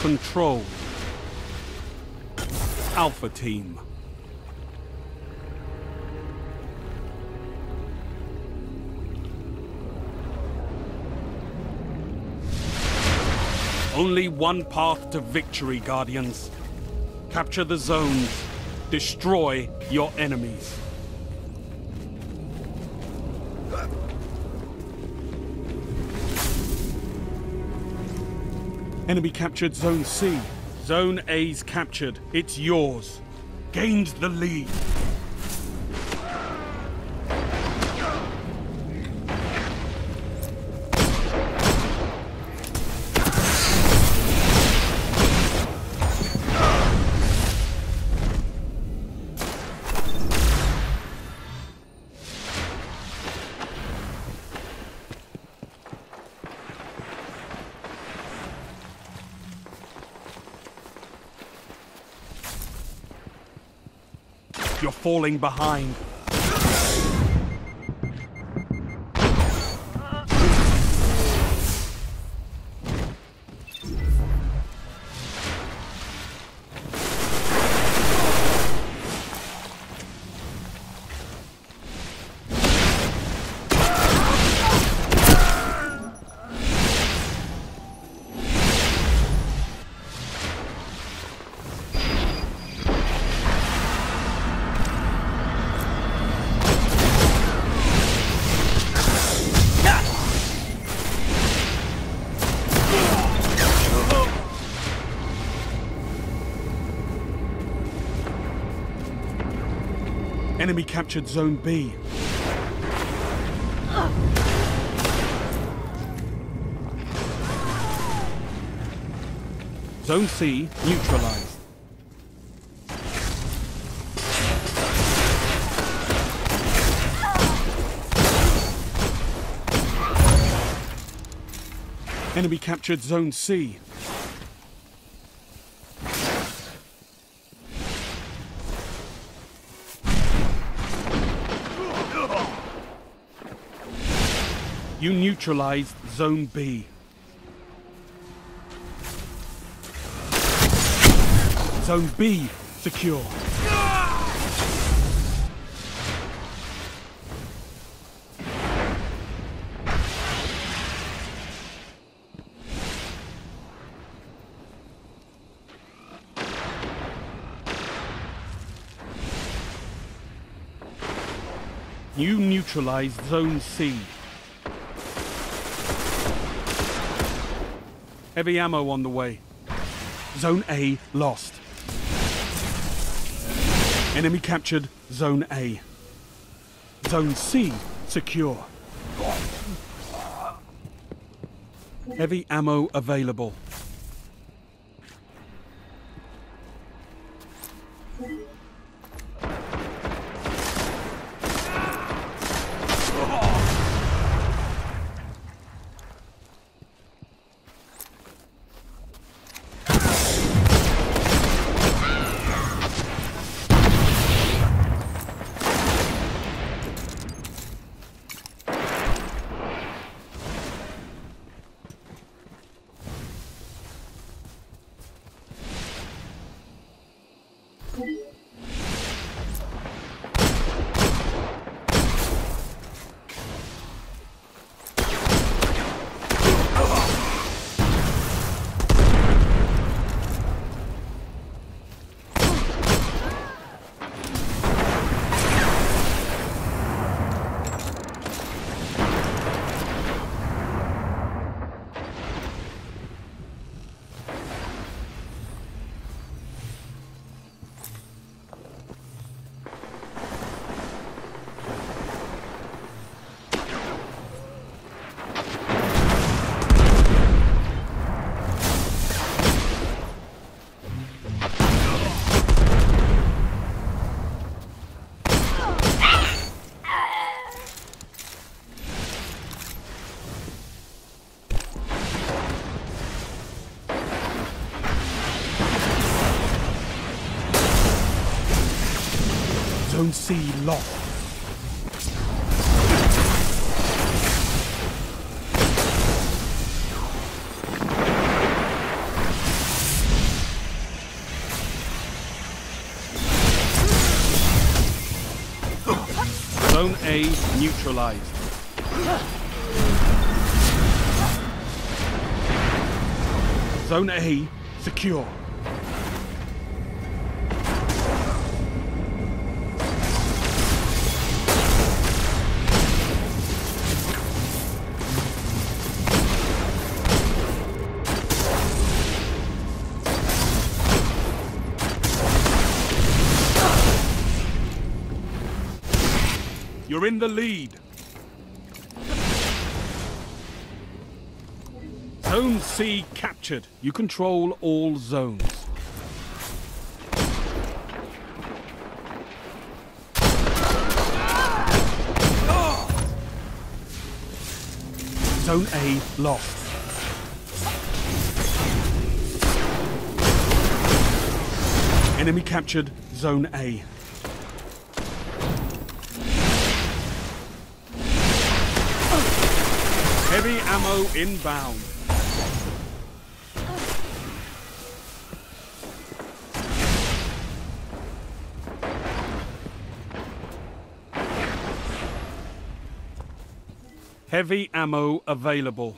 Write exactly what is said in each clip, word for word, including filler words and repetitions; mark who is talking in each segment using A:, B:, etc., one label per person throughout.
A: Control. Alpha Team. Only one path to victory, Guardians. Capture the zones. Destroy your enemies. Enemy captured Zone C. Zone A's captured. It's yours. Gained the lead. You're falling behind. Enemy captured Zone B. Zone C neutralized. Enemy captured Zone C. You neutralized Zone B. Zone B secure. You neutralized Zone C. Heavy ammo on the way. Zone A lost. Enemy captured Zone A. Zone C secure. Heavy ammo available. Zone C lost. A neutralized. Zone A secure. You're in the lead. Zone C captured. You control all zones. Zone A lost. Enemy captured Zone A. Heavy ammo inbound. Heavy ammo available.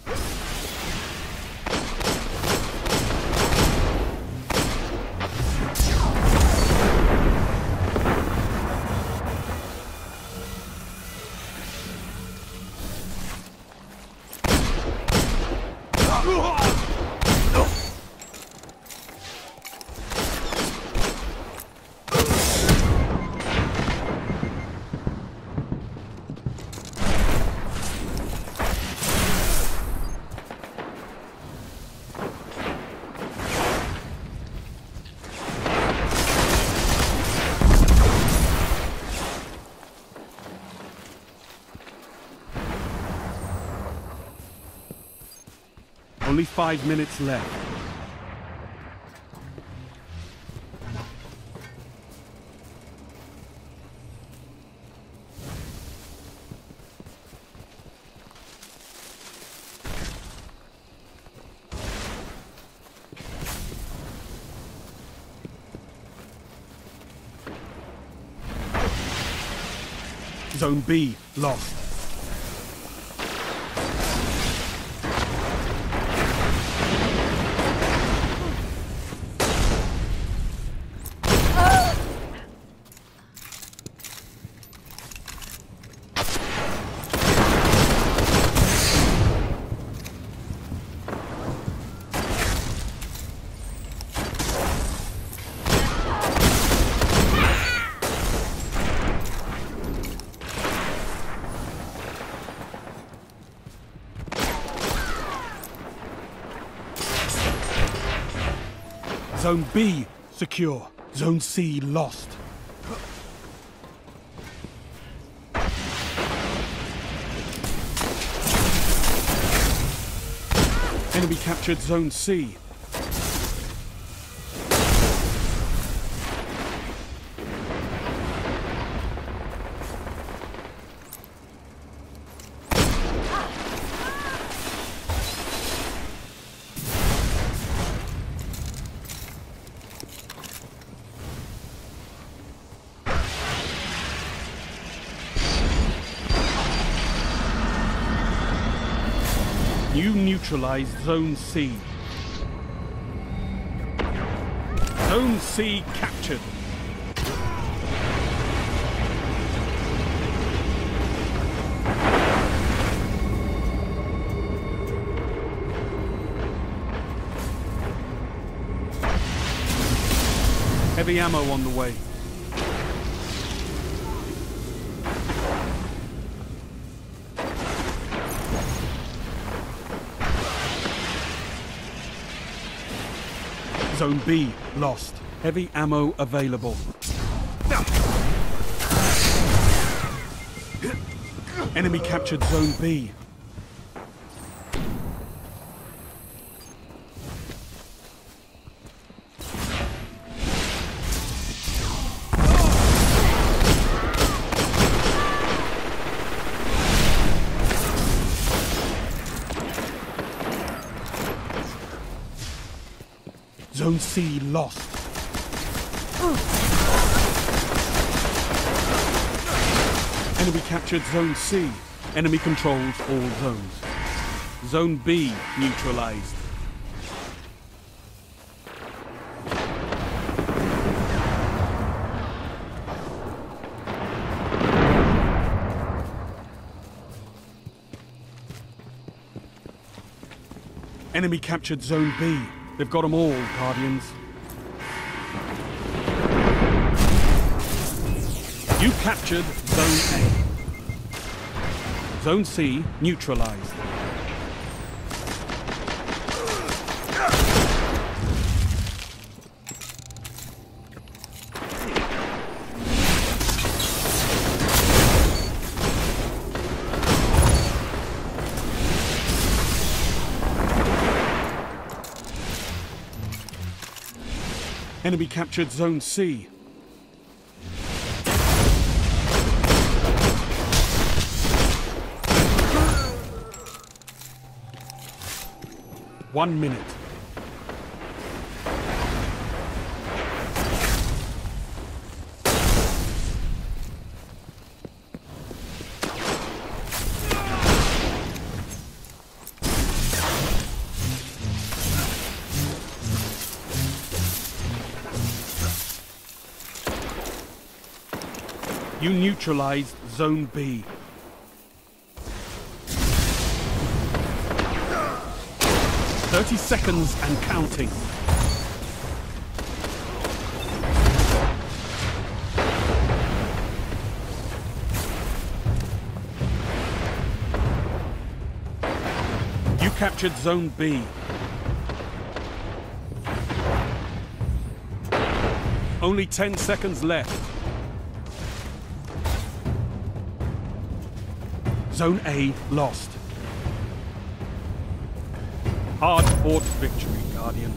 A: Only five minutes left. Zone B lost. Zone B secure. Zone C lost. Enemy captured Zone C. You neutralized Zone C. Zone C captured. Heavy ammo on the way. Zone B lost. Heavy ammo available. Enemy captured Zone B. Zone C lost. Enemy captured Zone C. Enemy controls all zones. Zone B neutralized. Enemy captured Zone B. They've got them all, Guardians. You captured Zone A. Zone C neutralized. Enemy captured Zone C. One minute. You neutralized Zone B. Thirty seconds and counting. You captured Zone B. Only ten seconds left. Zone A lost. Hard-fought victory, Guardian.